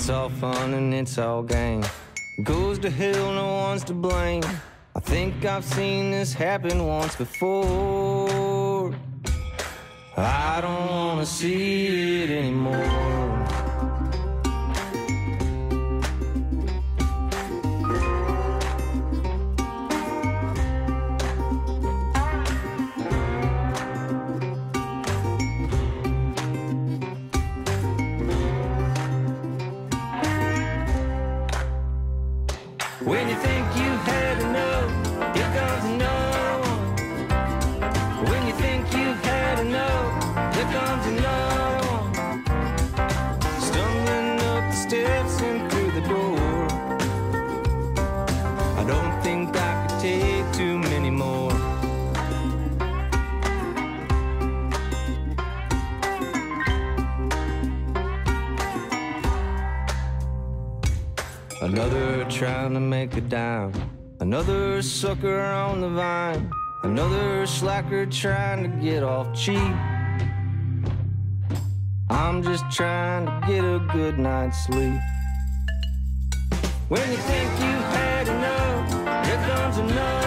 It's all fun and it's all game. Goes to hell, no one's to blame. I think I've seen this happen once before. I don't wanna see it anymore. When you think you've had enough, here comes another one. When you think you've had enough, here comes another one. Stumbling up the steps and through the door. I don't think I could take too many more. Another trying to make a dime. Another sucker on the vine. Another slacker trying to get off cheap. I'm just trying to get a good night's sleep. When you think you've had enough, here comes another.